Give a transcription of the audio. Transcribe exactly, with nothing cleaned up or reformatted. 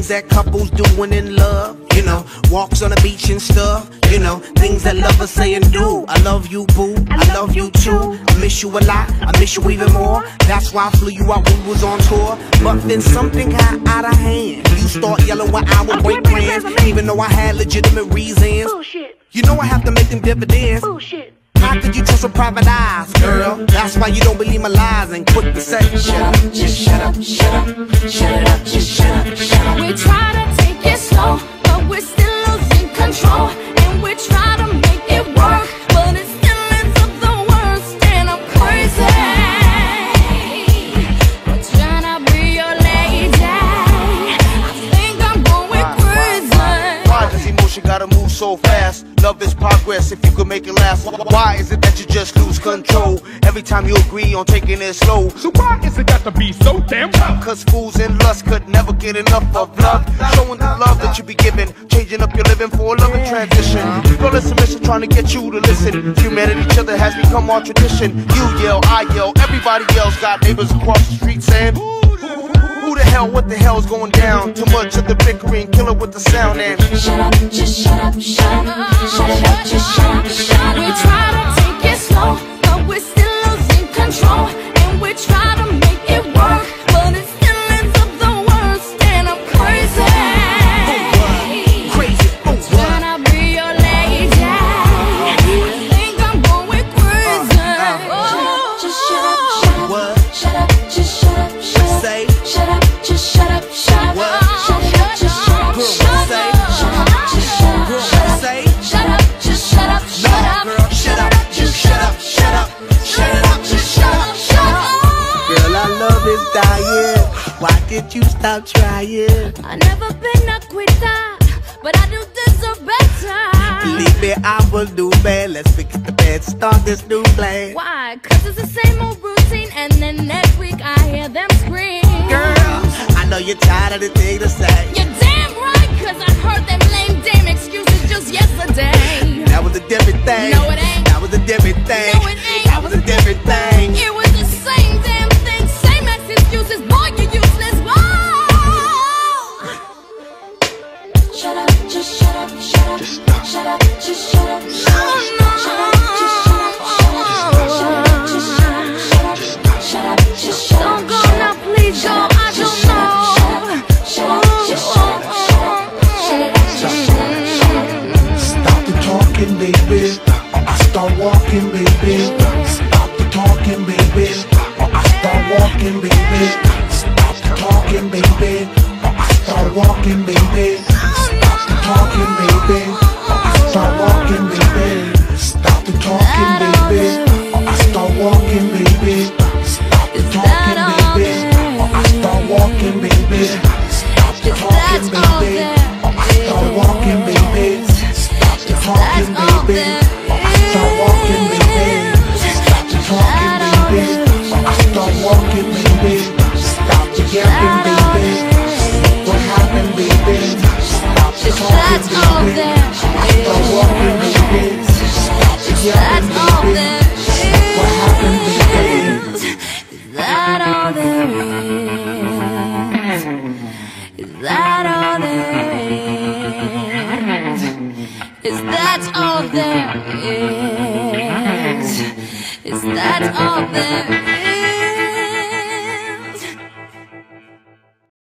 things that couples do when in love. You know, walks on the beach and stuff. You know, things that lovers say and do. I love you, boo, I love you too. I miss you a lot, I miss you even more. That's why I flew you out when we was on tour. But then something got out of hand. You start yelling when I would break plans, even though I had legitimate reasons. Bullshit. You know I have to make them dividends. Bullshit. How could you trust with private eyes, girl? That's why you don't believe my lies and quick to say, shut up, just shut up, shut up, shut it up, just shut up, shut up. We try to take it slow, but we're still losing control. And we try to make it work, but it still ends up the worst. And I'm crazy. We're trying to be your lady. I think I'm going crazy. Why does emotion gotta move so fast? Love is progress if you could make it last. Why is it that you just lose control every time you agree on taking it slow? So why is it got to be so damn tough? Cause fools in lust could never get enough of love. Showing the love that you be giving, changing up your living for a loving transition. Flawless submission trying to get you to listen. Humanity, each other has become our tradition. You yell, I yell, everybody yells. Got neighbors across the street saying, who the hell, what the hell's going down? Too much of the bickering, kill it with the sound and Shut up, just shut up, shut up, shut it up, just shut up, shut up. We try to take it slow, but we're still losing control. And we try to make it work, but it still ends up the worst. And I'm crazy. crazy, oh what? Trying to be your lady. I think I'm going crazy. Oh, just shut up, shut up, What? shut up, just shut up, shut up. Say, Shut up, just shut up, shut up. What? Shut up, just shut up, Girl, shut up. say, Shut up, just shut up, girl, shut up. say, Shut up, just shut up, shut no, up. girl, shut up, just shut up, shut up, shut it up, just shut up, shut up. Girl, our love is dying. Why did you stop trying? I never been a quitter, but I do deserve better. Believe me, I will do bad. Let's forget the bad, start this new plan. Why? Cause it's the same old routine, and then next week I hear them scream. Girl, I know you're tired of the thing to say. You're damn right, cause I heard them lame damn excuses just yesterday. That was a different thing. No, it ain't. That was a different thing. No, it ain't. That was a different thing. It was the same damn thing, same ass excuses, boy, you useless, whoa. Shut up, just shut up, shut up, shut up, just shut up, shut up, shut up, just shut up, shut up, just shut up, shut up, shut up, just shut up. Don't go now, please go, I don't know. Shut up, just shut up, shut up, shut up, just shut up, shut up. Stop the talking, baby, or I start walking, baby. Stop the talking, baby, or I start walking, baby. Stop the talking, baby, or I start walking, baby. Stop the talking, baby, or I start walking, baby. Stop the talking, baby, or I start walking, baby. Stop the talking, baby, or I start walking, baby. Stop the talking, baby, or I start walking, baby. Stop the talking, baby, or I start walking, baby. Stop the talking, baby, or I start walking, baby. Stop the yapping, baby. What happened, baby? Stop the talking, baby, or I start walking, baby. Stop the yapping, baby. What happened, baby? Is that all there is? Is that all there is? Is that all there is? Is that all there is?